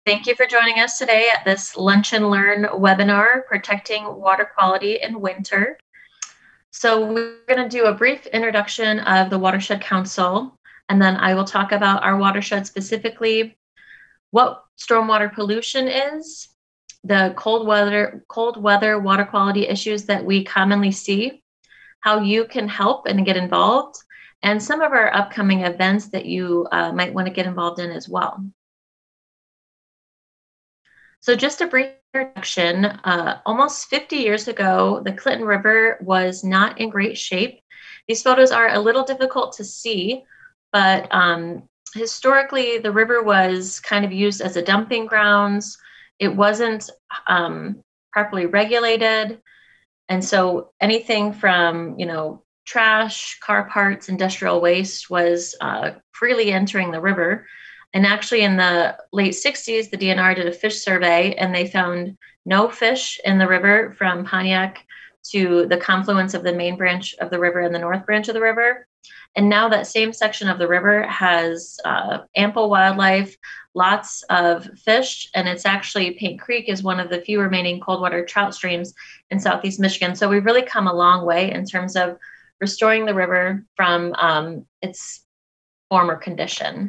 Thank you for joining us today at this Lunch and Learn webinar, Protecting Water Quality in Winter. So we're going to do a brief introduction of the Watershed Council, and then I will talk about our watershed specifically, what stormwater pollution is, the cold weather water quality issues that we commonly see, how you can help and get involved, and some of our upcoming events that you might want to get involved in as well. So just a brief introduction, almost 50 years ago, the Clinton River was not in great shape. These photos are a little difficult to see, but historically the river was kind of used as a dumping grounds. It wasn't properly regulated. And so anything from, trash, car parts, industrial waste was freely entering the river. And actually in the late 60s, the DNR did a fish survey and they found no fish in the river from Pontiac to the confluence of the main branch of the river and the north branch of the river. And now that same section of the river has ample wildlife, lots of fish, and it's actually Paint Creek is one of the few remaining cold water trout streams in Southeast Michigan. So we've really come a long way in terms of restoring the river from its former condition.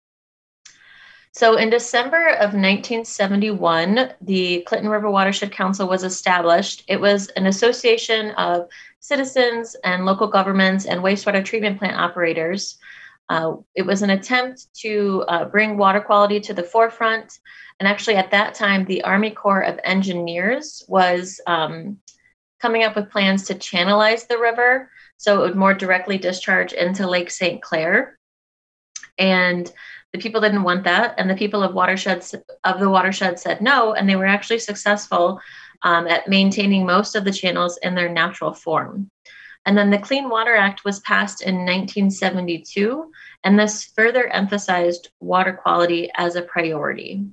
So in December of 1971, the Clinton River Watershed Council was established. It was an association of citizens and local governments and wastewater treatment plant operators. It was an attempt to bring water quality to the forefront. And actually at that time, the Army Corps of Engineers was coming up with plans to channelize the river so it would more directly discharge into Lake St. Clair. And the people didn't want that, and the people of the watershed said no, and they were actually successful at maintaining most of the channels in their natural form. And then the Clean Water Act was passed in 1972, and this further emphasized water quality as a priority.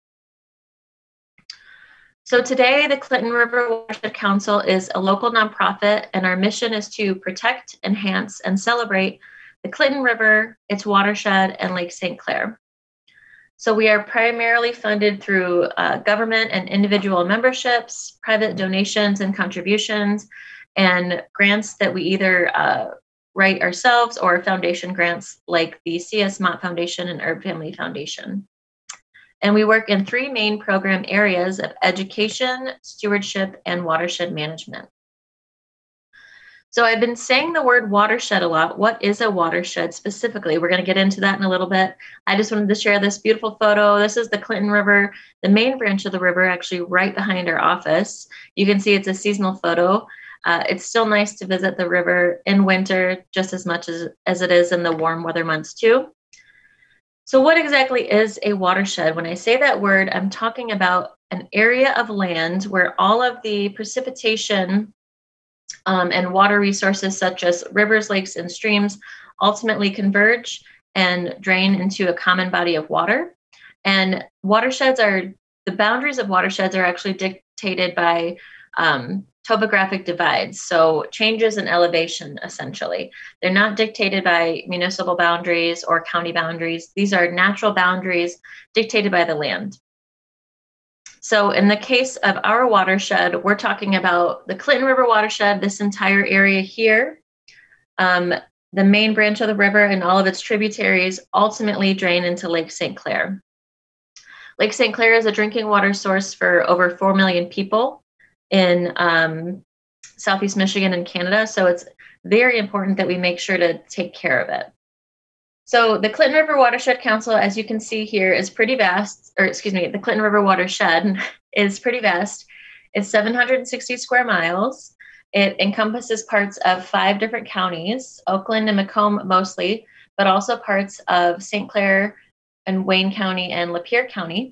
So today, the Clinton River Watershed Council is a local nonprofit, and our mission is to protect, enhance, and celebrate the Clinton River, its watershed, and Lake St. Clair. So we are primarily funded through government and individual memberships, private donations and contributions, and grants that we either write ourselves or foundation grants like the C.S. Mott Foundation and Herb Family Foundation. And we work in three main program areas of education, stewardship, and watershed management. So I've been saying the word watershed a lot. What is a watershed specifically? We're going to get into that in a little bit. I just wanted to share this beautiful photo. This is the Clinton River, the main branch of the river, actually right behind our office. You can see it's a seasonal photo. It's still nice to visit the river in winter just as much as it is in the warm weather months too. So what exactly is a watershed? When I say that word, I'm talking about an area of land where all of the precipitation and water resources such as rivers, lakes, and streams ultimately converge and drain into a common body of water. And the boundaries of watersheds are actually dictated by topographic divides, so changes in elevation, essentially. They're not dictated by municipal boundaries or county boundaries. These are natural boundaries dictated by the land. So in the case of our watershed, we're talking about the Clinton River watershed, this entire area here. The main branch of the river and all of its tributaries ultimately drain into Lake St. Clair. Lake St. Clair is a drinking water source for over 4 million people in Southeast Michigan and Canada. So it's very important that we make sure to take care of it. So the Clinton River Watershed Council, as you can see here, is pretty vast, the Clinton River Watershed is pretty vast. It's 760 square miles. It encompasses parts of 5 different counties, Oakland and Macomb mostly, but also parts of St. Clair and Wayne County and Lapeer County.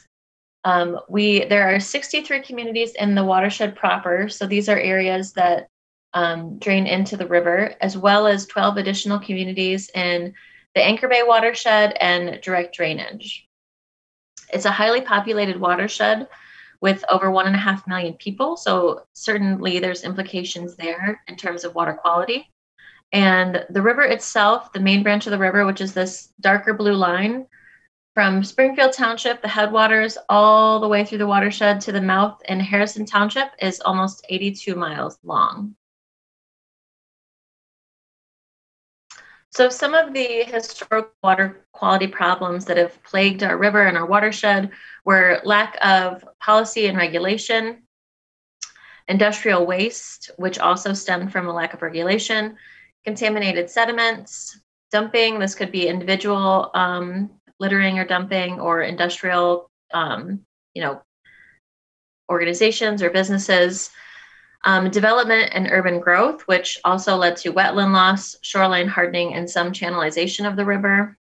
There are 63 communities in the watershed proper, so these are areas that drain into the river, as well as 12 additional communities in the Anchor Bay watershed and direct drainage. It's a highly populated watershed with over 1.5 million people, so certainly there's implications there in terms of water quality. And the river itself, the main branch of the river, which is this darker blue line, From Springfield Township, the headwaters, all the way through the watershed to the mouth in Harrison Township is almost 82 miles long. So some of the historic water quality problems that have plagued our river and our watershed were lack of policy and regulation, industrial waste, which also stemmed from a lack of regulation, contaminated sediments, dumping. This could be individual littering or dumping, or industrial, organizations or businesses. Development and urban growth, which also led to wetland loss, shoreline hardening, and some channelization of the river.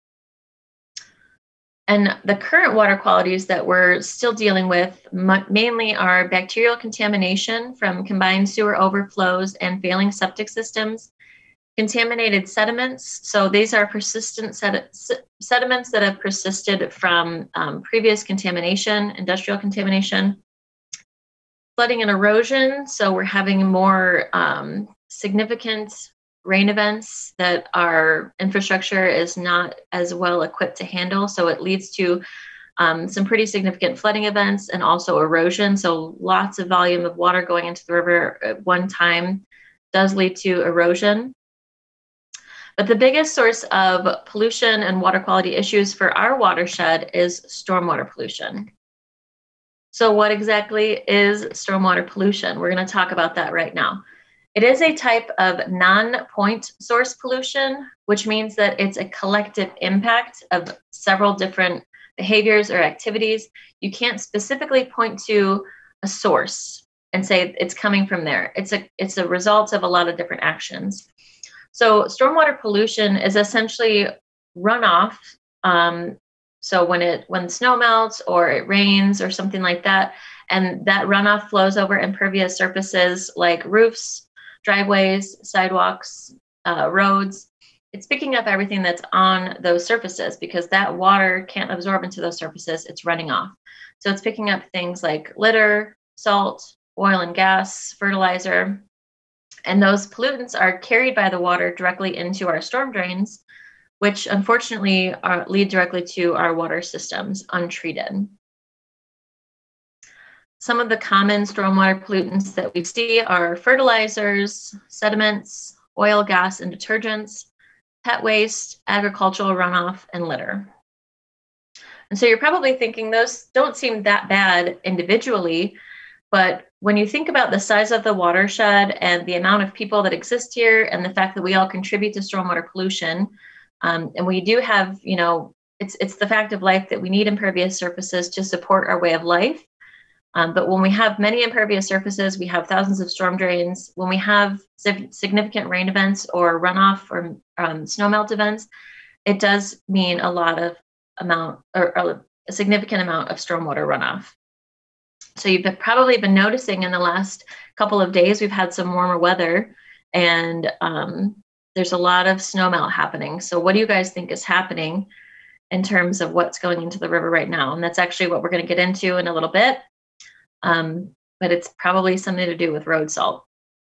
And the current water qualities that we're still dealing with mainly are bacterial contamination from combined sewer overflows and failing septic systems, contaminated sediments. So these are persistent sediments that have persisted from previous contamination, industrial contamination. Flooding and erosion, so we're having more significant rain events that our infrastructure is not as well equipped to handle, so it leads to some pretty significant flooding events and also erosion. So lots of volume of water going into the river at one time does lead to erosion. But the biggest source of pollution and water quality issues for our watershed is stormwater pollution. So what exactly is stormwater pollution? We're going to talk about that right now. It is a type of non-point source pollution, which means that it's a collective impact of several different behaviors or activities. You can't specifically point to a source and say it's coming from there. It's a result of a lot of different actions. So stormwater pollution is essentially runoff. So when snow melts or it rains or something like that, and that runoff flows over impervious surfaces like roofs, driveways, sidewalks, roads, it's picking up everything that's on those surfaces because that water can't absorb into those surfaces, it's running off. So it's picking up things like litter, salt, oil and gas, fertilizer, and those pollutants are carried by the water directly into our storm drains, which unfortunately lead directly to our water systems untreated. Some of the common stormwater pollutants that we see are fertilizers, sediments, oil, gas, and detergents, pet waste, agricultural runoff, and litter. And so you're probably thinking those don't seem that bad individually, but when you think about the size of the watershed and the amount of people that exist here and the fact that we all contribute to stormwater pollution, and we do have, it's the fact of life that we need impervious surfaces to support our way of life. But when we have many impervious surfaces, we have thousands of storm drains. When we have significant rain events or runoff or snowmelt events, it does mean a significant amount of stormwater runoff. So you've probably been noticing in the last couple of days, we've had some warmer weather and there's a lot of snowmelt happening. So what do you guys think is happening in terms of what's going into the river right now? And that's actually what we're going to get into in a little bit. But it's probably something to do with road salt.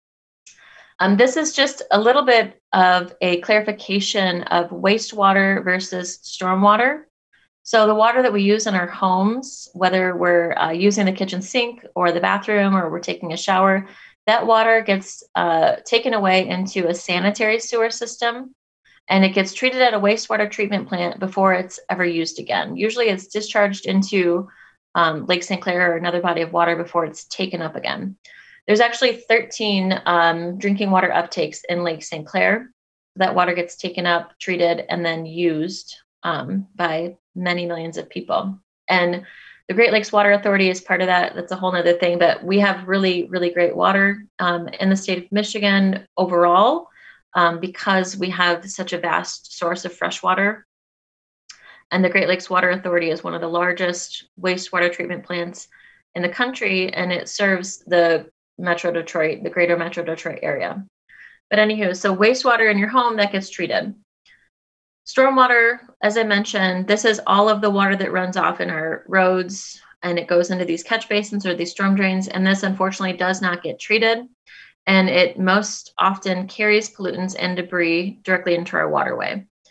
This is just a little bit of a clarification of wastewater versus stormwater. So the water that we use in our homes, whether we're using the kitchen sink or the bathroom or we're taking a shower, that water gets taken away into a sanitary sewer system, and it gets treated at a wastewater treatment plant before it's ever used again. Usually it's discharged into Lake St. Clair or another body of water before it's taken up again. There's actually 13 drinking water uptakes in Lake St. Clair. That water gets taken up, treated, and then used by many millions of people. And the Great Lakes Water Authority is part of that. That's a whole nother thing, but we have really, really great water in the state of Michigan overall because we have such a vast source of fresh water. And the Great Lakes Water Authority is one of the largest wastewater treatment plants in the country, and it serves the Metro Detroit, the greater Metro Detroit area. But anywho, so wastewater in your home, that gets treated. Stormwater, as I mentioned, this is all of the water that runs off in our roads, and it goes into these catch basins or these storm drains, and this unfortunately does not get treated, and it most often carries pollutants and debris directly into our waterway.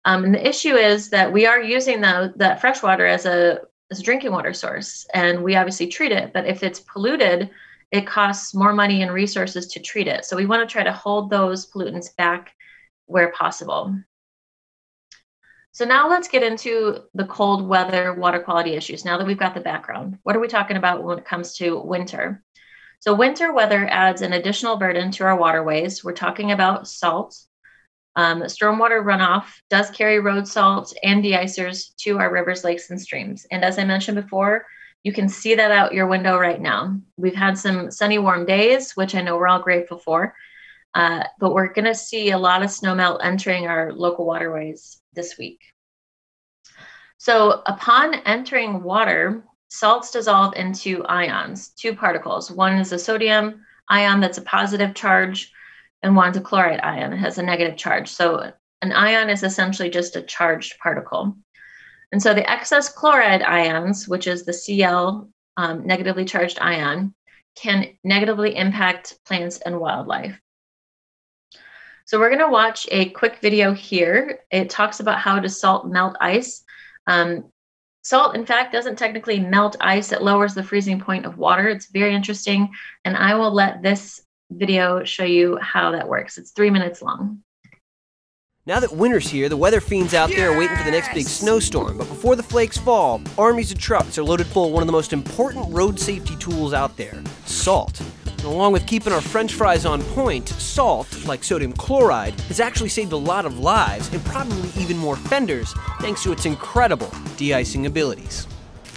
And the issue is that we are using that fresh water as a drinking water source, and we obviously treat it. But if it's polluted, it costs more money and resources to treat it. So we want to try to hold those pollutants back where possible. So now let's get into the cold weather water quality issues. Now that we've got the background, what are we talking about when it comes to winter? So winter weather adds an additional burden to our waterways. We're talking about salt. Stormwater runoff does carry road salt and de-icers to our rivers, lakes, and streams. And as I mentioned before, you can see that out your window right now. We've had some sunny, warm days, which I know we're all grateful for. But we're going to see a lot of snowmelt entering our local waterways this week. So upon entering water, salts dissolve into ions, two particles. One is a sodium ion that's a positive charge, and one's a chloride ion. It has a negative charge. So an ion is essentially just a charged particle. And so the excess chloride ions, which is the Cl, negatively charged ion, can negatively impact plants and wildlife. So we're going to watch a quick video here. It talks about how does salt melt ice. Salt, in fact, doesn't technically melt ice. It lowers the freezing point of water. It's very interesting. And I will let this video show you how that works. It's 3 minutes long. Now that winter's here, the weather fiends out there are waiting for the next big snowstorm. But before the flakes fall, armies of trucks are loaded full of one of the most important road safety tools out there, salt. And along with keeping our french fries on point, salt, like sodium chloride, has actually saved a lot of lives and probably even more fenders thanks to its incredible de-icing abilities.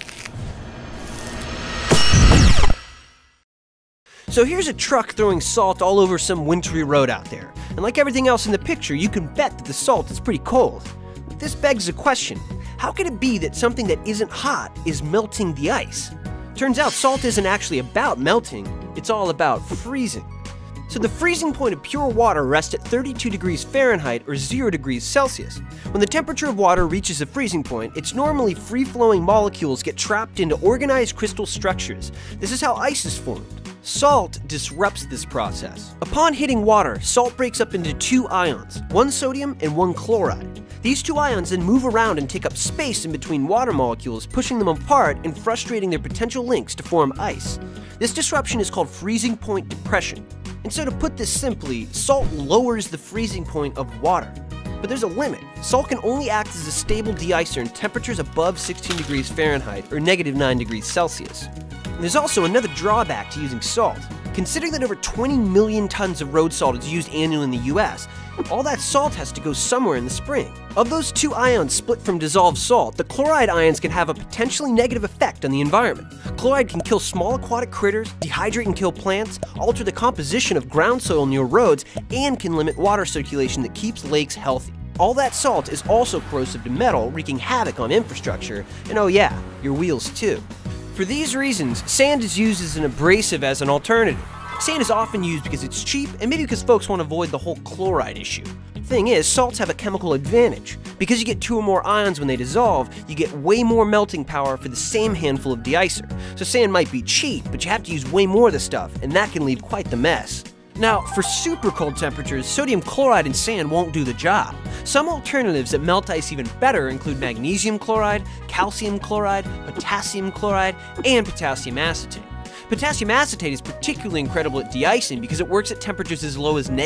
So here's a truck throwing salt all over some wintry road out there. And like everything else in the picture, you can bet that the salt is pretty cold. This begs a question. How could it be that something that isn't hot is melting the ice? Turns out salt isn't actually about melting, it's all about freezing. So the freezing point of pure water rests at 32 degrees Fahrenheit or 0 degrees Celsius. When the temperature of water reaches a freezing point, its normally free-flowing molecules get trapped into organized crystal structures. This is how ice is formed. Salt disrupts this process. Upon hitting water, salt breaks up into two ions, one sodium and one chloride. These two ions then move around and take up space in between water molecules, pushing them apart and frustrating their potential links to form ice. This disruption is called freezing point depression. And so to put this simply, salt lowers the freezing point of water. But there's a limit. Salt can only act as a stable de-icer in temperatures above 16 degrees Fahrenheit or -9 degrees Celsius. And there's also another drawback to using salt. Considering that over 20 million tons of road salt is used annually in the US, all that salt has to go somewhere in the spring. Of those two ions split from dissolved salt, the chloride ions can have a potentially negative effect on the environment. Chloride can kill small aquatic critters, dehydrate and kill plants, alter the composition of ground soil near roads, and can limit water circulation that keeps lakes healthy. All that salt is also corrosive to metal, wreaking havoc on infrastructure, and oh yeah, your wheels too. For these reasons, sand is used as an abrasive as an alternative. Sand is often used because it's cheap and maybe because folks want to avoid the whole chloride issue. Thing is, salts have a chemical advantage. Because you get two or more ions when they dissolve, you get way more melting power for the same handful of de-icer. So sand might be cheap, but you have to use way more of the stuff, and that can leave quite the mess. Now, for super cold temperatures, sodium chloride and sand won't do the job. Some alternatives that melt ice even better include magnesium chloride, calcium chloride, potassium chloride, and potassium acetate. Potassium acetate is particularly incredible at de-icing because it works at temperatures as low as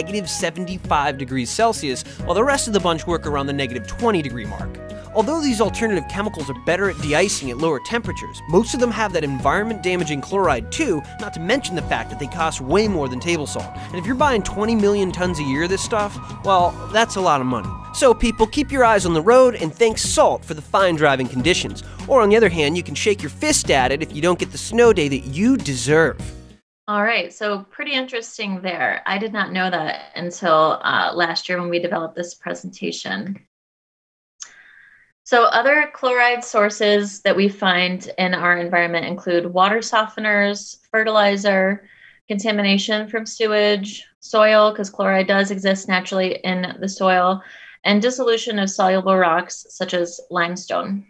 -75 degrees Celsius, while the rest of the bunch work around the -20 degree mark. Although these alternative chemicals are better at de-icing at lower temperatures, most of them have that environment-damaging chloride too, not to mention the fact that they cost way more than table salt. And if you're buying 20 million tons a year of this stuff, well, that's a lot of money. So people, keep your eyes on the road and thank salt for the fine driving conditions. Or on the other hand, you can shake your fist at it if you don't get the snow day that you deserve. All right, so pretty interesting there. I did not know that until last year when we developed this presentation. So other chloride sources that we find in our environment include water softeners, fertilizer, contamination from sewage, soil, because chloride does exist naturally in the soil, and dissolution of soluble rocks such as limestone.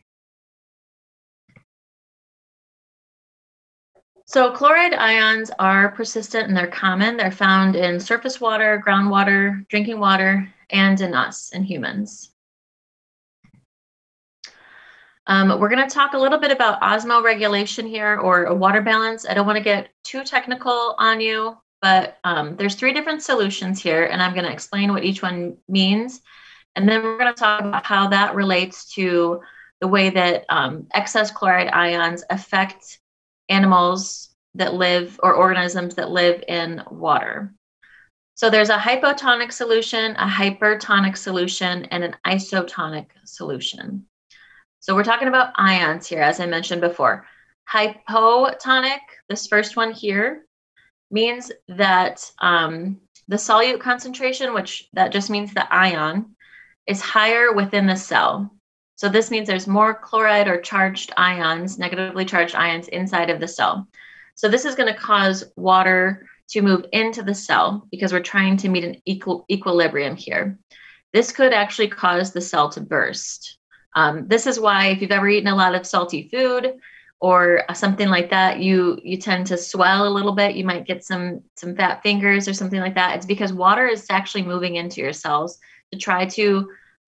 So chloride ions are persistent and they're common. They're found in surface water, groundwater, drinking water, and in us, in humans. We're going to talk a little bit about osmoregulation here, or a water balance. I don't want to get too technical on you, but there's 3 different solutions here, and I'm going to explain what each one means. And then we're going to talk about how that relates to the way that excess chloride ions affect animals that live, or organisms that live in water. So there's a hypotonic solution, a hypertonic solution, and an isotonic solution. So we're talking about ions here, as I mentioned before. Hypotonic, this first one here, means that the solute concentration, which that just means the ion, is higher within the cell. So this means there's more chloride or charged ions, negatively charged ions inside of the cell. So this is going to cause water to move into the cell because we're trying to meet an equilibrium here. This could actually cause the cell to burst. This is why if you've ever eaten a lot of salty food or something like that, you tend to swell a little bit. You might get some fat fingers or something like that. It's because water is actually moving into your cells to try to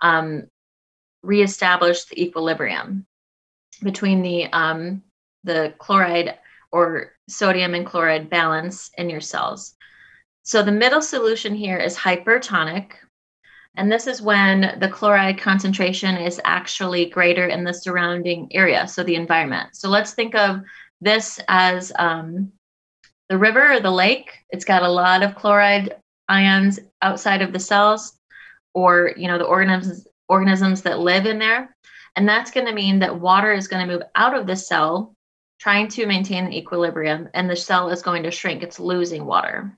reestablish the equilibrium between the chloride or sodium and chloride balance in your cells. So the middle solution here is hypertonic. And this is when the chloride concentration is actually greater in the surrounding area, so the environment. So let's think of this as the river or the lake. It's got a lot of chloride ions outside of the cells, or the organisms that live in there. And that's going to mean that water is going to move out of the cell, trying to maintain the equilibrium, and the cell is going to shrink. It's losing water.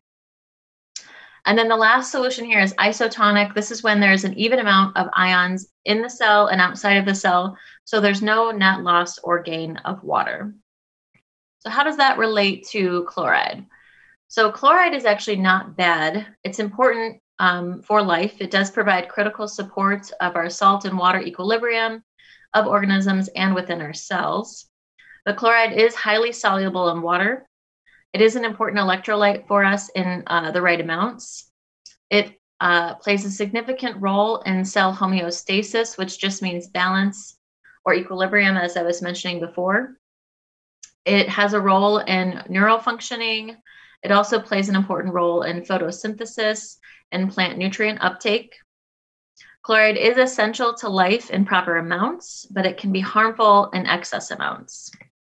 And then the last solution here is isotonic. This is when there's an even amount of ions in the cell and outside of the cell, so there's no net loss or gain of water. So how does that relate to chloride? So chloride is actually not bad. It's important for life. It does provide critical support of our salt and water equilibrium of organisms and within our cells. But chloride is highly soluble in water. It is an important electrolyte for us in the right amounts. It plays a significant role in cell homeostasis, which just means balance or equilibrium, as I was mentioning before. It has a role in neural functioning. It also plays an important role in photosynthesis and plant nutrient uptake. Chloride is essential to life in proper amounts, but it can be harmful in excess amounts.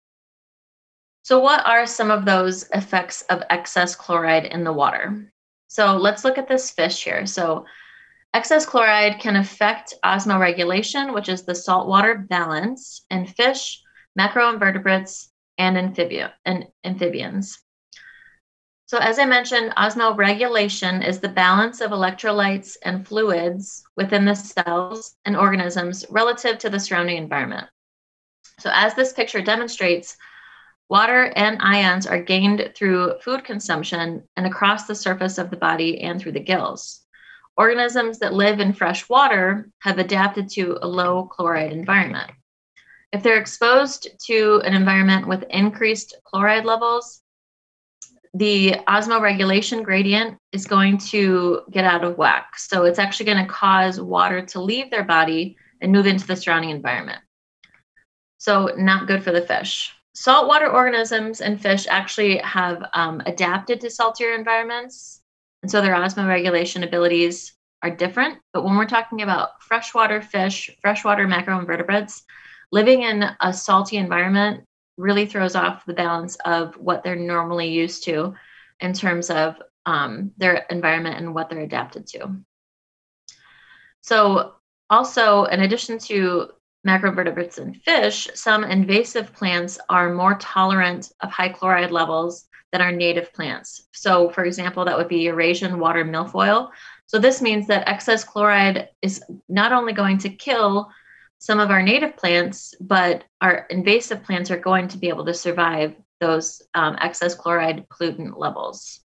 So what are some of those effects of excess chloride in the water? So let's look at this fish here. So excess chloride can affect osmoregulation, which is the saltwater balance, in fish, macroinvertebrates, and amphibians. So as I mentioned, osmoregulation is the balance of electrolytes and fluids within the cells and organisms relative to the surrounding environment. So as this picture demonstrates, water and ions are gained through food consumption and across the surface of the body and through the gills. Organisms that live in fresh water have adapted to a low chloride environment. If they're exposed to an environment with increased chloride levels, the osmoregulation gradient is going to get out of whack. So it's actually going to cause water to leave their body and move into the surrounding environment. So not good for the fish. Saltwater organisms and fish actually have adapted to saltier environments, and so their osmoregulation abilities are different. But when we're talking about freshwater fish, freshwater macroinvertebrates, living in a salty environment really throws off the balance of what they're normally used to in terms of their environment and what they're adapted to. So also, in addition to macroinvertebrates and fish, some invasive plants are more tolerant of high chloride levels than our native plants. So for example, that would be Eurasian water milfoil. So this means that excess chloride is not only going to kill some of our native plants, but our invasive plants are going to be able to survive those excess chloride pollutant levels.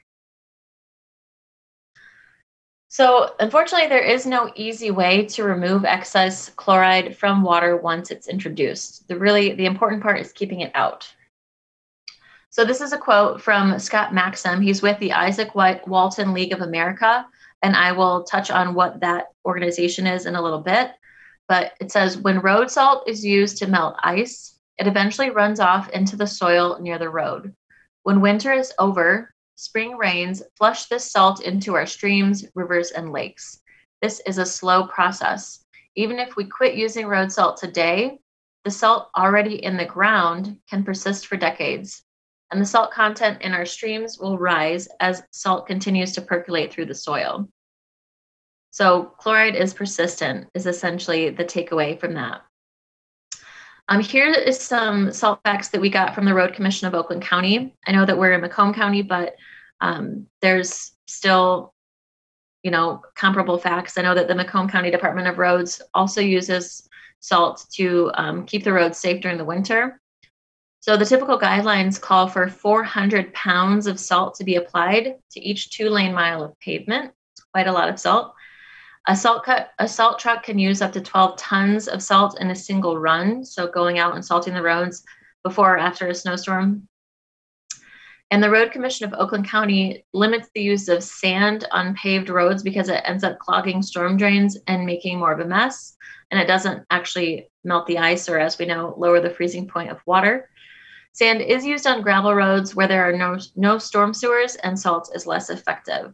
So unfortunately, there is no easy way to remove excess chloride from water once it's introduced. The important part is keeping it out. So this is a quote from Scott Maxim. He's with the Isaac Walton League of America, and I will touch on what that organization is in a little bit. but it says when road salt is used to melt ice, it eventually runs off into the soil near the road. When winter is over, spring rains flush this salt into our streams, rivers, and lakes. This is a slow process. Even if we quit using road salt today, the salt already in the ground can persist for decades, and the salt content in our streams will rise as salt continues to percolate through the soil. So chloride is persistent, is essentially the takeaway from that. Here is some salt facts that we got from the Road Commission of Oakland County. I know that we're in Macomb County, but there's still, comparable facts. I know that the Macomb County Department of Roads also uses salt to keep the roads safe during the winter. So the typical guidelines call for 400 pounds of salt to be applied to each 2-lane mile of pavement. It's quite a lot of salt. A salt truck can use up to 12 tons of salt in a single run, so going out and salting the roads before or after a snowstorm. And the Road Commission of Oakland County limits the use of sand on paved roads because it ends up clogging storm drains and making more of a mess, and it doesn't actually melt the ice or, as we know, lower the freezing point of water. Sand is used on gravel roads where there are no storm sewers, and salt is less effective.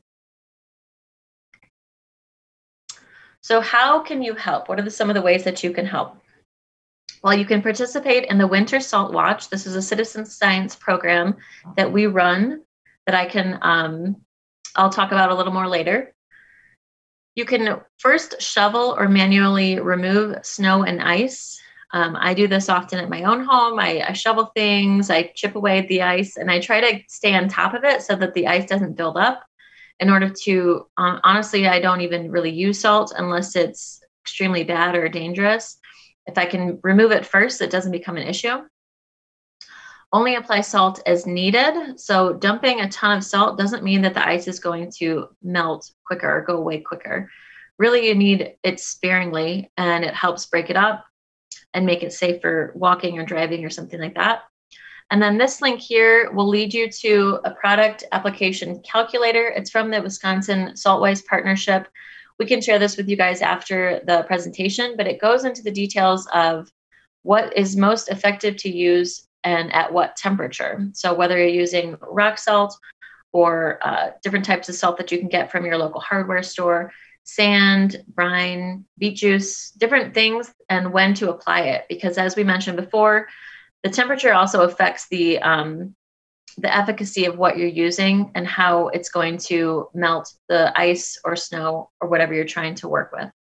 So how can you help? What are some of the ways that you can help? Well, you can participate in the Winter Salt Watch. This is a citizen science program that we run that I'll talk about a little more later. You can first shovel or manually remove snow and ice. I do this often at my own home. I shovel things, I chip away at the ice, and I try to stay on top of it so that the ice doesn't build up. In order to, honestly, I don't even really use salt unless it's extremely bad or dangerous. If I can remove it first, it doesn't become an issue. Only apply salt as needed. So dumping a ton of salt doesn't mean that the ice is going to melt quicker or go away quicker. Really, you need it sparingly, and it helps break it up and make it safe for walking or driving or something like that. And then this link here will lead you to a product application calculator. It's from the Wisconsin Saltwise Partnership. We can share this with you guys after the presentation, but it goes into the details of what is most effective to use and at what temperature. So whether you're using rock salt or different types of salt that you can get from your local hardware store, sand, brine, beet juice, different things, and when to apply it. Because as we mentioned before, the temperature also affects the efficacy of what you're using and how it's going to melt the ice or snow or whatever you're trying to work with.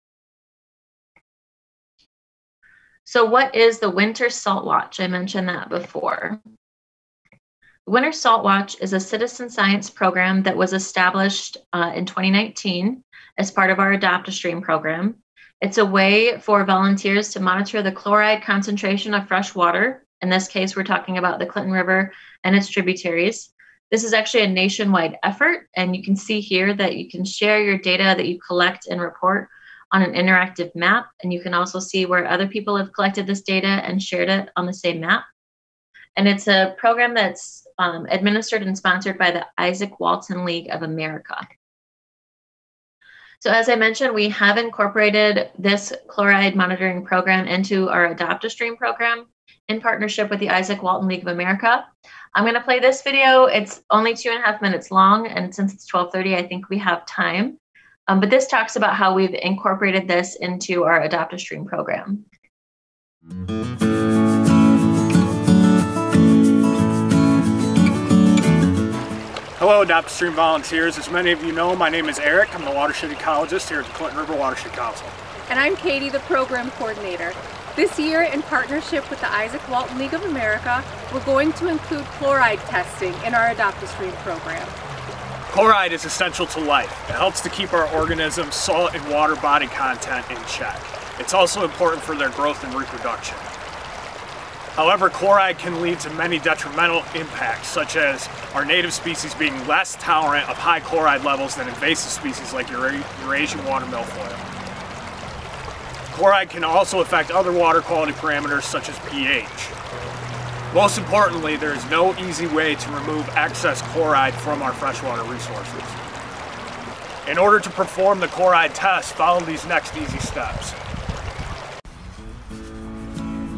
So what is the Winter Salt Watch? I mentioned that before. The Winter Salt Watch is a citizen science program that was established in 2019 as part of our Adopt a Stream program. It's a way for volunteers to monitor the chloride concentration of fresh water. In this case, we're talking about the Clinton River and its tributaries. This is actually a nationwide effort, and you can see here that you can share your data that you collect and report on an interactive map, and you can also see where other people have collected this data and shared it on the same map. And it's a program that's administered and sponsored by the Isaac Walton League of America. So as I mentioned, we have incorporated this chloride monitoring program into our Adopt a Stream program in partnership with the Isaac Walton League of America. I'm going to play this video. It's only 2.5 minutes long, and since it's 12:30, I think we have time. But this talks about how we've incorporated this into our Adopt a Stream program. Hello, Adopt a Stream volunteers. As many of you know, my name is Eric. I'm the watershed ecologist here at the Clinton River Watershed Council. And I'm Katie, the program coordinator. This year, in partnership with the Isaac Walton League of America, we're going to include chloride testing in our Adopt a Stream program. Chloride is essential to life. It helps to keep our organisms' salt and water body content in check. It's also important for their growth and reproduction. However, chloride can lead to many detrimental impacts, such as our native species being less tolerant of high chloride levels than invasive species like Eurasian water milfoil. Chloride can also affect other water quality parameters such as pH. Most importantly, there is no easy way to remove excess chloride from our freshwater resources. In order to perform the chloride test, follow these next easy steps.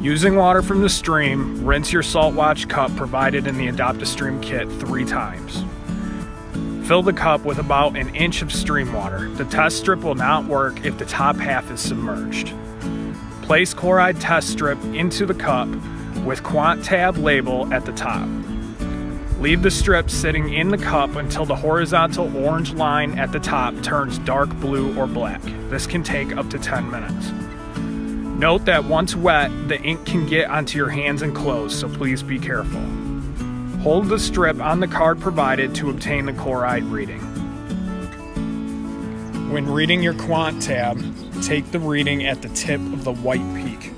Using water from the stream, rinse your salt watch cup provided in the Adopt-A-Stream kit 3 times. Fill the cup with about an inch of stream water. The test strip will not work if the top half is submerged. Place chloride test strip into the cup with Quant tab label at the top. Leave the strip sitting in the cup until the horizontal orange line at the top turns dark blue or black. This can take up to 10 minutes. Note that once wet, the ink can get onto your hands and clothes, so please be careful. Hold the strip on the card provided to obtain the chloride reading. When reading your Quant tab, take the reading at the tip of the white peak.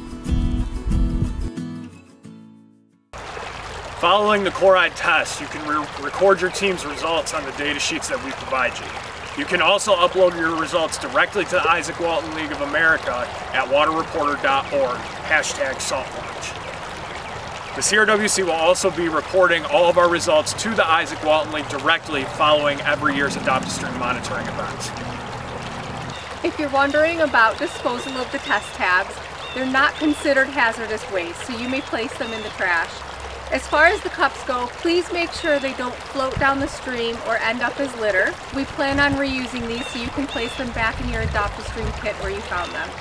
Following the chloride test, you can record your team's results on the data sheets that we provide you. You can also upload your results directly to the Isaac Walton League of America at waterreporter.org, #saltwatch. The CRWC will also be reporting all of our results to the Isaac Walton League directly following every year's Adopt-A-Stream monitoring events. If you're wondering about disposal of the test tabs, they're not considered hazardous waste, so you may place them in the trash. As far as the cups go, please make sure they don't float down the stream or end up as litter. We plan on reusing these so you can place them back in your Adopt-A-Stream kit where you found them.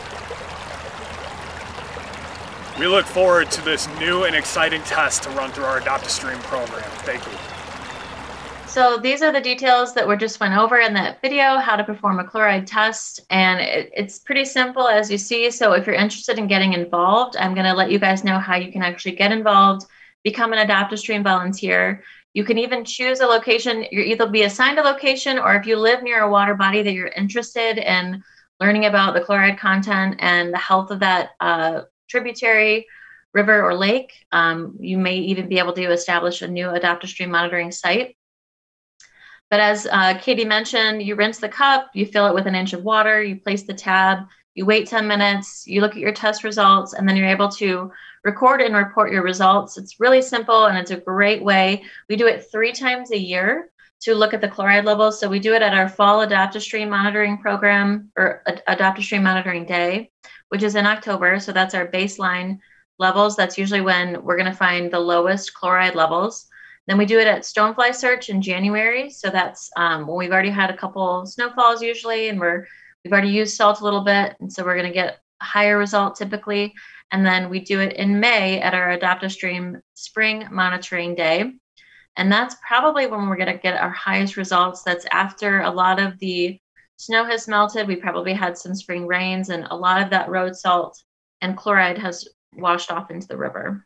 We look forward to this new and exciting test to run through our Adopt-A-Stream program. Thank you. So these are the details that we just went over in that video, how to perform a chloride test. And it's pretty simple as you see. So if you're interested in getting involved, I'm going to let you guys know how you can actually get involved, become an Adopt-A-Stream volunteer. You can even choose a location. You'll either be assigned a location, or if you live near a water body that you're interested in learning about the chloride content and the health of that tributary, river, or lake, you may even be able to establish a new Adopt-A-Stream monitoring site. But as Katie mentioned, you rinse the cup, you fill it with an inch of water, you place the tab, you wait 10 minutes, you look at your test results, and then you're able to record and report your results. It's really simple, and it's a great way. We do it 3 times a year to look at the chloride levels. So we do it at our fall Adopt-A-Stream monitoring program, or Adopt-A-Stream monitoring day, which is in October. So that's our baseline levels. That's usually when we're going to find the lowest chloride levels. Then we do it at Stonefly Search in January. So that's when we've already had a couple snowfalls usually, and we've already used salt a little bit. And so we're going to get a higher result typically. And then we do it in May at our Adopt-A-Stream Spring Monitoring Day. And that's probably when we're going to get our highest results. That's after a lot of the snow has melted. We probably had some spring rains, and a lot of that road salt and chloride has washed off into the river.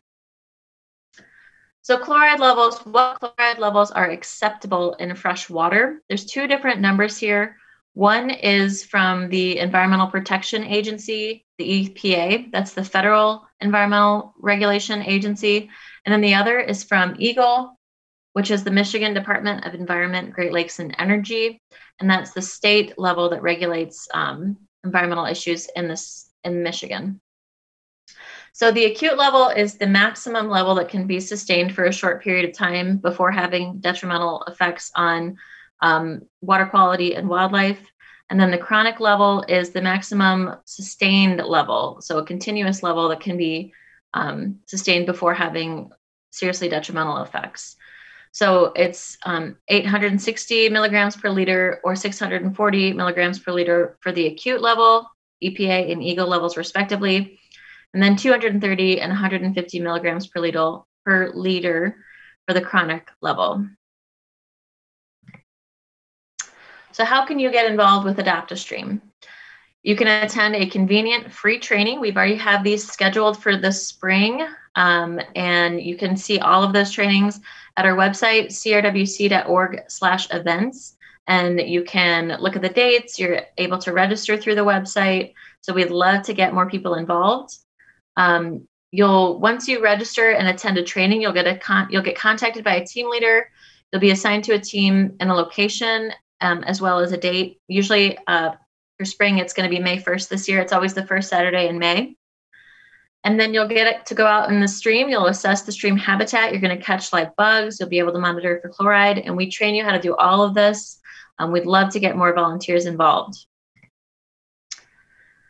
So chloride levels, what chloride levels are acceptable in fresh water? There's 2 different numbers here. One is from the Environmental Protection Agency, the EPA, that's the Federal Environmental Regulation Agency. And then the other is from EGLE, which is the Michigan Department of Environment, Great Lakes, and Energy. And that's the state level that regulates environmental issues in Michigan. So the acute level is the maximum level that can be sustained for a short period of time before having detrimental effects on water quality and wildlife. And then the chronic level is the maximum sustained level, so a continuous level that can be sustained before having seriously detrimental effects. So it's 860 milligrams per liter or 640 milligrams per liter for the acute level, EPA and EGLE levels respectively, and then 230 and 150 milligrams per liter for the chronic level. So how can you get involved with Adopt-A-Stream? You can attend a convenient free training. We've already have these scheduled for the spring, and you can see all of those trainings at our website, crwc.org/events, and you can look at the dates. You're able to register through the website. So we'd love to get more people involved. Once you register and attend a training, you'll get contacted by a team leader. You'll be assigned to a team and a location, as well as a date. Usually for spring, it's going to be May 1st this year. It's always the first Saturday in May. And then you'll get to go out in the stream. You'll assess the stream habitat. You're going to catch live bugs. You'll be able to monitor for chloride. And we train you how to do all of this. We'd love to get more volunteers involved.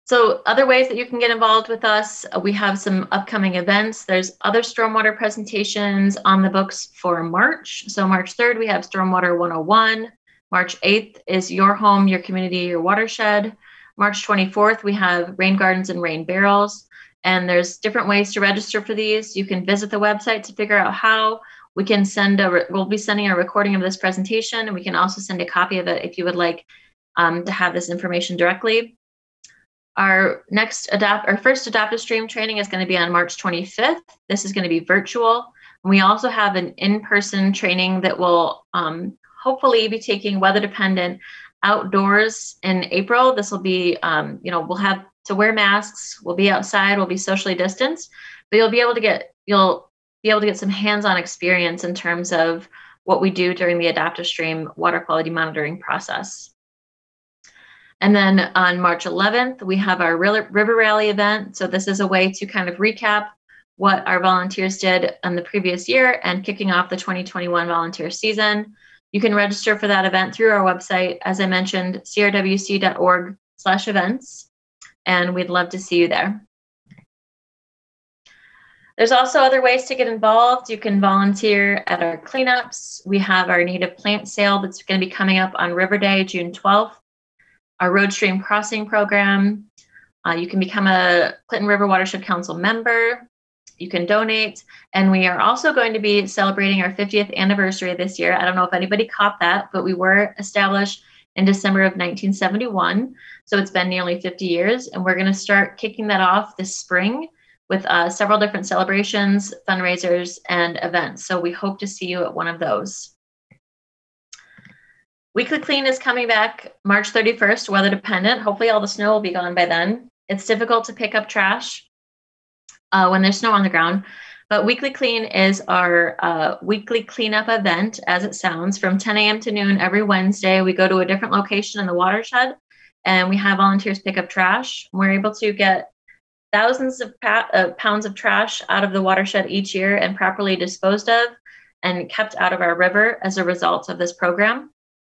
So other ways that you can get involved with us, we have some upcoming events. There's other stormwater presentations on the books for March. So March 3rd, we have Stormwater 101. March 8th is Your Home, Your Community, Your Watershed. March 24th, we have Rain Gardens and Rain Barrels. And there's different ways to register for these. You can visit the website to figure out how. We can we'll be sending a recording of this presentation, and we can also send a copy of it if you would like to have this information directly. Our first adaptive stream training is going to be on March 25th. This is going to be virtual. And we also have an in-person training that will hopefully be taking weather dependent outdoors in April. This will be, we'll have to wear masks. We'll be outside. We'll be socially distanced, but you'll be able to get some hands-on experience in terms of what we do during the adaptive stream water quality monitoring process. And then on March 11th, we have our River Rally event. So this is a way to kind of recap what our volunteers did in the previous year and kicking off the 2021 volunteer season. You can register for that event through our website, as I mentioned, crwc.org/events, and we'd love to see you there. There's also other ways to get involved. You can volunteer at our cleanups. We have our native plant sale that's going to be coming up on River Day, June 12th. Our road stream crossing program. You can become a Clinton River Watershed Council member. You can donate. And we are also going to be celebrating our 50th anniversary this year. I don't know if anybody caught that, but we were established in December of 1971. So it's been nearly 50 years. And we're going to start kicking that off this spring with several different celebrations, fundraisers, and events. So we hope to see you at one of those. Weekly Clean is coming back March 31st, weather dependent. Hopefully all the snow will be gone by then. It's difficult to pick up trash when there's snow on the ground, but Weekly Clean is our weekly cleanup event, as it sounds, from 10 a.m. to noon every Wednesday. We go to a different location in the watershed, and we have volunteers pick up trash. We're able to get thousands of pounds of trash out of the watershed each year and properly disposed of and kept out of our river as a result of this program.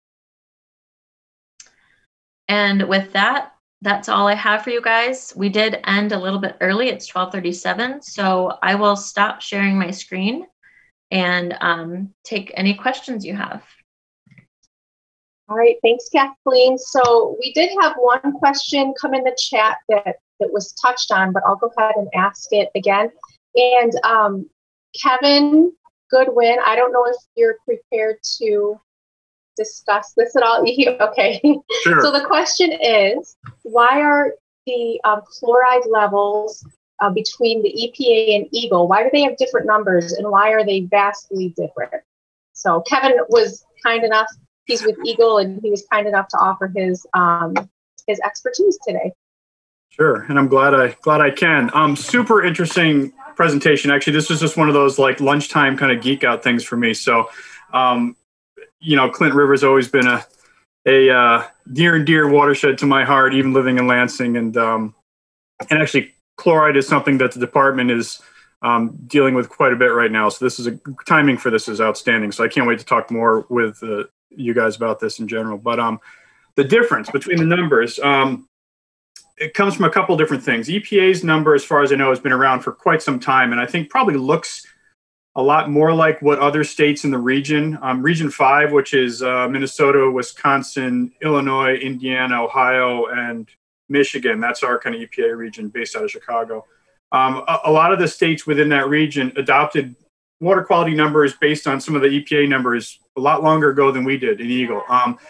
And with that, that's all I have for you guys. We did end a little bit early. It's 12:37, so I will stop sharing my screen and take any questions you have. All right, thanks, Kathleen. So we did have one question come in the chat that was touched on, but I'll go ahead and ask it again. And Kevin Goodwin, I don't know if you're prepared to discuss this at all. Okay. Sure. So the question is, why are the fluoride levels between the EPA and Eagle, why do they have different numbers, and why are they vastly different? So Kevin was kind enough, he's with Eagle, and he was kind enough to offer his expertise today. Sure, and I'm glad I can. Super interesting presentation. Actually, this was just one of those like lunchtime kind of geek out things for me. So, Clinton River's always been a near and dear watershed to my heart, even living in Lansing, and actually chloride is something that the department is dealing with quite a bit right now. So this is timing for this is outstanding. So I can't wait to talk more with you guys about this in general. But the difference between the numbers, it comes from a couple different things. EPA's number, as far as I know, has been around for quite some time, and I think probably looks a lot more like what other states in the region, Region 5, which is Minnesota, Wisconsin, Illinois, Indiana, Ohio, and Michigan. That's our kind of EPA region based out of Chicago. A lot of the states within that region adopted water quality numbers based on some of the EPA numbers a lot longer ago than we did in Eagle.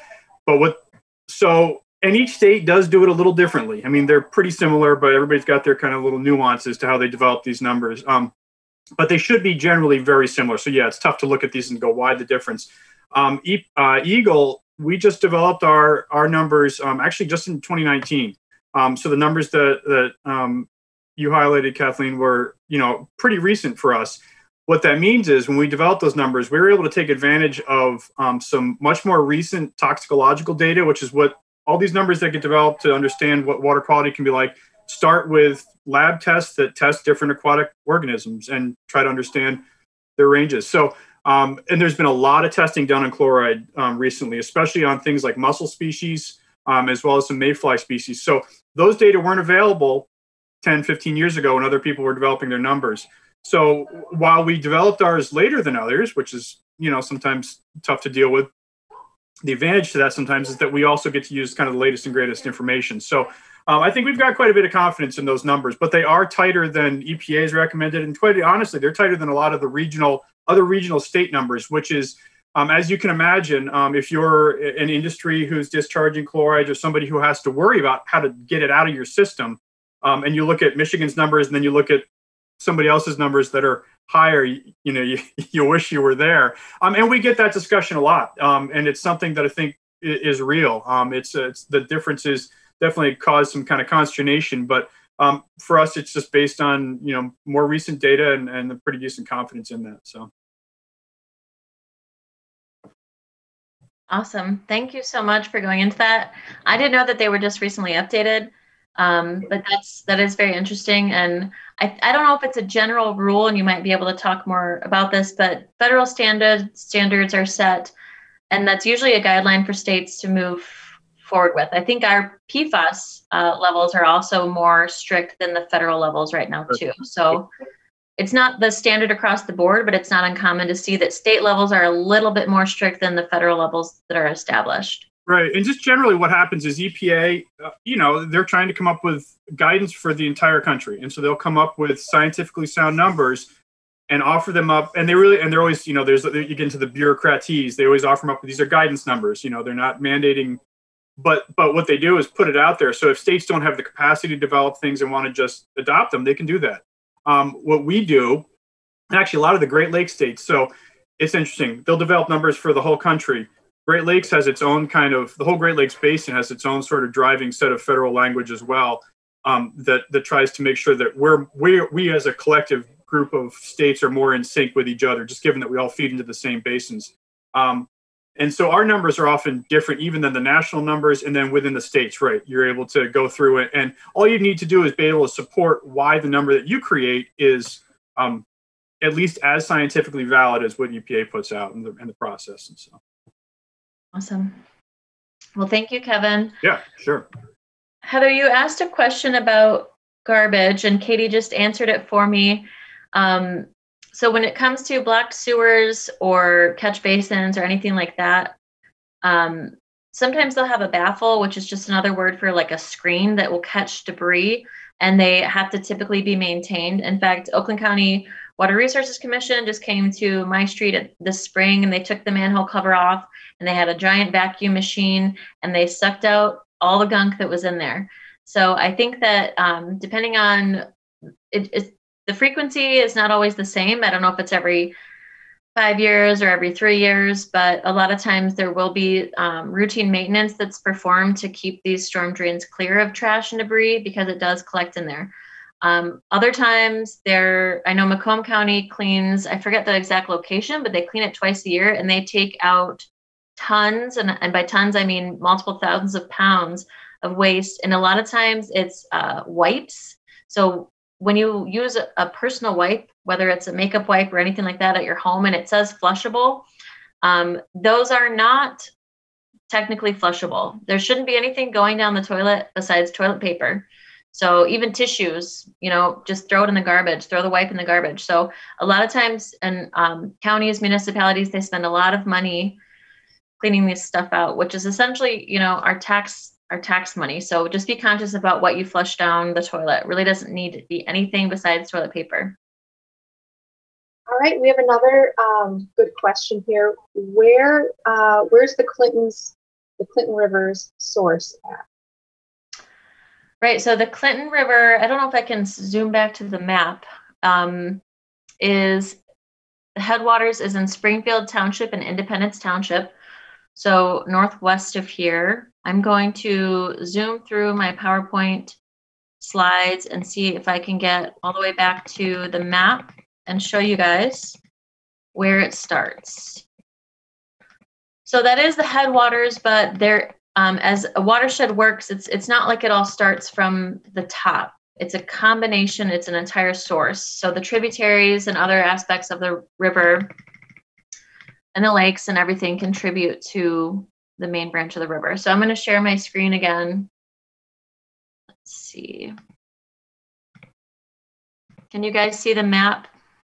And each state does do it a little differently. I mean, they're pretty similar, but everybody's got their kind of little nuances to how they develop these numbers. But they should be generally very similar. So yeah, it's tough to look at these and go, why the difference? Eagle, we just developed our numbers actually just in 2019. So the numbers that you highlighted, Kathleen, were pretty recent for us. What that means is when we developed those numbers, we were able to take advantage of some much more recent toxicological data, which is what all these numbers that get developed to understand what water quality can be like start with lab tests that test different aquatic organisms and try to understand their ranges. So, and there's been a lot of testing done on chloride recently, especially on things like mussel species, as well as some mayfly species. So those data weren't available 10, 15 years ago when other people were developing their numbers. So while we developed ours later than others, which is, sometimes tough to deal with, the advantage to that sometimes is that we also get to use kind of the latest and greatest information. So I think we've got quite a bit of confidence in those numbers, but they are tighter than EPA's recommended. And quite honestly, they're tighter than a lot of the other regional state numbers, which is, as you can imagine, if you're an industry who's discharging chlorides or somebody who has to worry about how to get it out of your system, and you look at Michigan's numbers and then you look at somebody else's numbers that are higher, you wish you were there. And we get that discussion a lot. And it's something that I think is real. It's the differences definitely cause some kind of consternation, but for us, it's just based on, more recent data and a pretty decent confidence in that. So. Awesome. Thank you so much for going into that. I didn't know that they were just recently updated, but that is very interesting. And I don't know if it's a general rule, and you might be able to talk more about this, but federal standards are set, and that's usually a guideline for states to move forward with. I think our PFAS levels are also more strict than the federal levels right now too. So it's not the standard across the board, but it's not uncommon to see that state levels are a little bit more strict than the federal levels that are established. Right. And just generally what happens is EPA, they're trying to come up with guidance for the entire country. And so they'll come up with scientifically sound numbers and offer them up. And they're always, you get into the bureaucraties. They always offer them up. These are guidance numbers. They're not mandating, but what they do is put it out there. So if states don't have the capacity to develop things and want to just adopt them, they can do that. What we do, actually a lot of the Great Lakes states, so it's interesting, they'll develop numbers for the whole country. Great Lakes has its own the whole Great Lakes Basin has its own sort of driving set of federal language as well, that tries to make sure that we as a collective group of states are more in sync with each other, just given that we all feed into the same basins. And so our numbers are often different even than the national numbers, and then within the states, right? You're able to go through it, and all you need to do is be able to support why the number that you create is at least as scientifically valid as what EPA puts out in the process. And so. Awesome. Well, thank you, Kevin. Yeah, sure. Heather, you asked a question about garbage, and Katie just answered it for me. So when it comes to blocked sewers or catch basins or anything like that, sometimes they'll have a baffle, which is just another word for like a screen that will catch debris, and they have to typically be maintained. In fact, Oakland County Water Resources Commission just came to my street this spring, and they took the manhole cover off, and they had a giant vacuum machine, and they sucked out all the gunk that was in there. So I think that depending on the frequency is not always the same. I don't know if it's every 5 years or every 3 years, but a lot of times there will be routine maintenance that's performed to keep these storm drains clear of trash and debris, because it does collect in there. Other times I know Macomb County cleans, I forget the exact location, but they clean it twice a year, and they take out tons, and by tons, I mean multiple thousands of pounds of waste. And a lot of times it's wipes. So when you use a personal wipe, whether it's a makeup wipe or anything like that at your home, and it says flushable, those are not technically flushable. There shouldn't be anything going down the toilet besides toilet paper. So even tissues, just throw it in the garbage, throw the wipe in the garbage. So a lot of times in counties, municipalities, they spend a lot of money cleaning this stuff out, which is essentially, our tax money. So just be conscious about what you flush down the toilet. It really doesn't need to be anything besides toilet paper. All right, we have another good question here. Where's the Clinton River's source at? Right, so the Clinton River, I don't know if I can zoom back to the map, is the headwaters is in Springfield Township and Independence Township. So northwest of here. I'm going to zoom through my PowerPoint slides and see if I can get all the way back to the map and show you guys where it starts. So that is the headwaters, but there, as a watershed works, it's not like it all starts from the top. It's a combination, it's an entire source. So the tributaries and other aspects of the river and the lakes and everything contribute to the main branch of the river. So I'm going to share my screen again. Let's see. Can you guys see the map?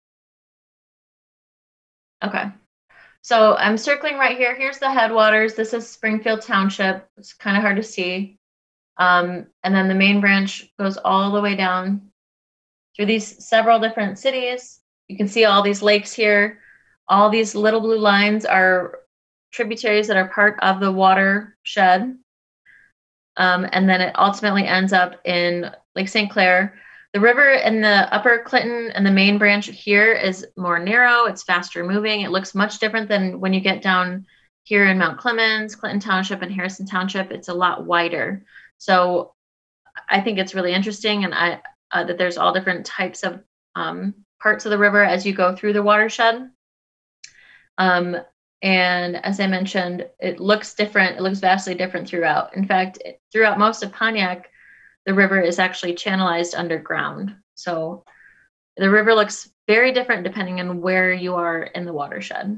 Okay. So I'm circling right here. Here's the headwaters. This is Springfield Township. It's kind of hard to see. And then the main branch goes all the way down through these several different cities. You can see all these lakes here. All these little blue lines are tributaries that are part of the watershed. And then it ultimately ends up in Lake St. Clair. The river in the upper Clinton and the main branch here is more narrow. It's faster moving. It looks much different than when you get down here in Mount Clemens, Clinton Township, and Harrison Township. It's a lot wider. So I think it's really interesting, and that there's all different types of parts of the river as you go through the watershed. And as I mentioned, it looks different. It looks vastly different throughout. In fact, throughout most of Pontiac, the river is actually channelized underground. So the river looks very different depending on where you are in the watershed.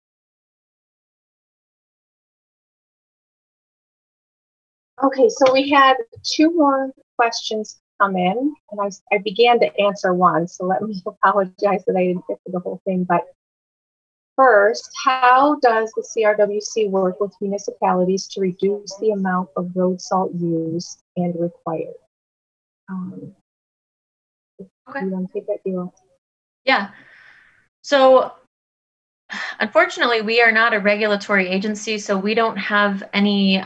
Okay, so we had 2 more questions come in, and I began to answer one, so let me apologize that I didn't get to the whole thing. But first, how does the CRWC work with municipalities to reduce the amount of road salt used and required? Okay. You want to take that, deal? Yeah. So unfortunately, we are not a regulatory agency, so we don't have any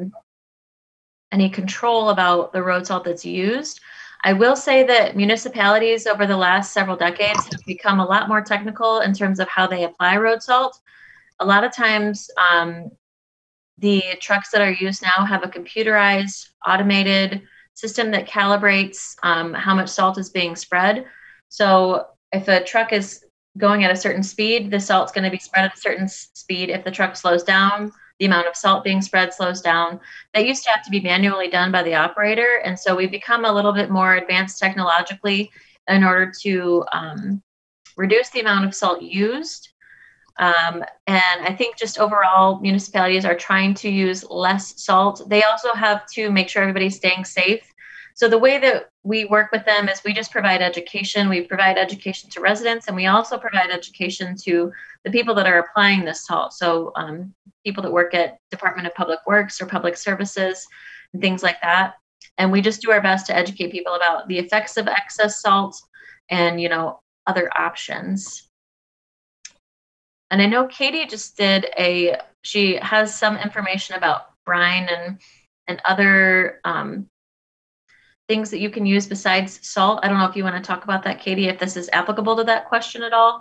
control about the road salt that's used. I will say that municipalities over the last several decades have become a lot more technical in terms of how they apply road salt. A lot of times, the trucks that are used now have a computerized, automated system that calibrates how much salt is being spread. So if a truck is going at a certain speed, the salt's going to be spread at a certain speed. If the truck slows down, the amount of salt being spread slows down. That used to have to be manually done by the operator. And so we've become a little bit more advanced technologically in order to reduce the amount of salt used. And I think just overall, municipalities are trying to use less salt. They also have to make sure everybody's staying safe. So the way that we work with them is we just provide education. We provide education to residents, and we also provide education to the people that are applying this salt. So people that work at Department of Public Works or Public Services and things like that. And we just do our best to educate people about the effects of excess salt and, other options. And I know Katie just she has some information about brine and other things that you can use besides salt. I don't know if you want to talk about that, Katie, if this is applicable to that question at all.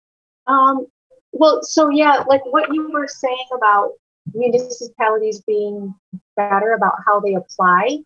Well, so yeah, like what you were saying about municipalities being better about how they apply.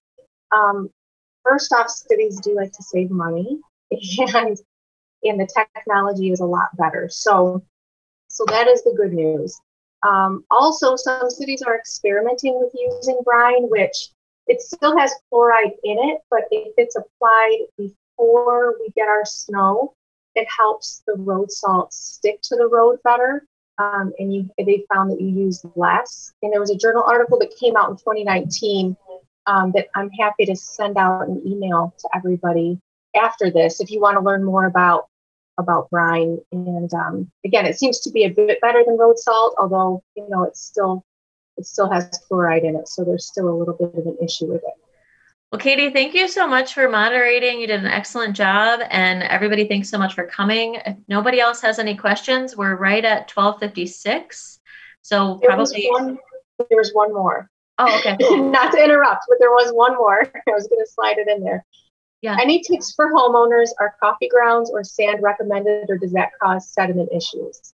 First off, cities do like to save money, and the technology is a lot better. So that is the good news. Also, some cities are experimenting with using brine, which it still has chloride in it, but if it's applied before we get our snow, it helps the road salt stick to the road better. And they found that you use less. And there was a journal article that came out in 2019 that I'm happy to send out an email to everybody after this if you want to learn more about brine. And again, it seems to be a bit better than road salt, although it still has chloride in it, so there's still a little bit of an issue with it. Well, Katie, thank you so much for moderating. You did an excellent job, and everybody, thanks so much for coming. If nobody else has any questions, we're right at 12:56. So there was one more. Oh, okay. Not to interrupt, but there was one more. I was going to slide it in there. Yeah. Any tips for homeowners? Are coffee grounds or sand recommended, or does that cause sediment issues?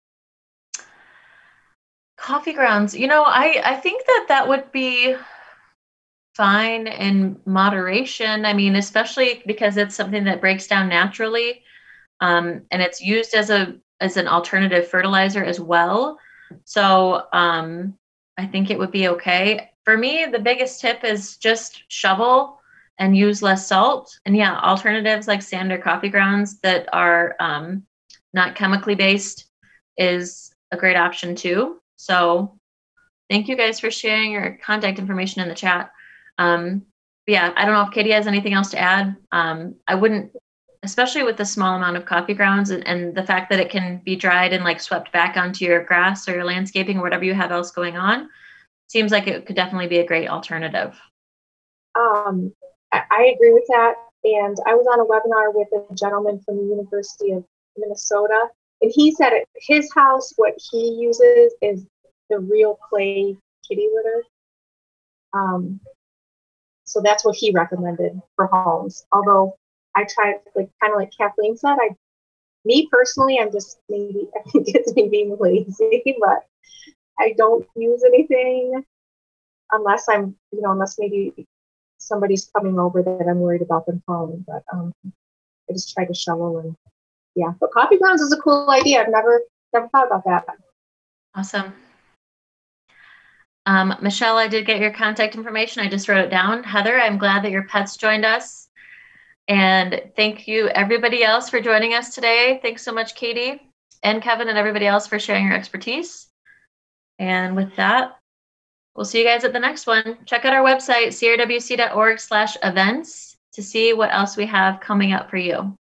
Coffee grounds, I think that would be fine in moderation. I mean, especially because it's something that breaks down naturally, and it's used as an alternative fertilizer as well. So I think it would be okay. For me, the biggest tip is just shovel and use less salt. And yeah, alternatives like sand or coffee grounds that are not chemically based is a great option too. So thank you guys for sharing your contact information in the chat. Yeah, I don't know if Katie has anything else to add. I wouldn't, especially with the small amount of coffee grounds and the fact that it can be dried and like swept back onto your grass or your landscaping or whatever you have else going on, seems like it could definitely be a great alternative. I agree with that. And I was on a webinar with a gentleman from the University of Minnesota, and he said at his house, what he uses is the real clay kitty litter. So that's what he recommended for homes. Although I tried, like kind of like Kathleen said, me personally, I'm just maybe, I think it's me being lazy, but I don't use anything unless I'm, unless maybe somebody's coming over that I'm worried about them falling. But I just try to shovel and yeah. But coffee grounds is a cool idea. I've never thought about that. Awesome. Michelle, I did get your contact information. I just wrote it down. Heather, I'm glad that your pets joined us. And thank you everybody else for joining us today. Thanks so much, Katie and Kevin and everybody else for sharing your expertise. And with that, we'll see you guys at the next one. Check out our website, crwc.org/events to see what else we have coming up for you.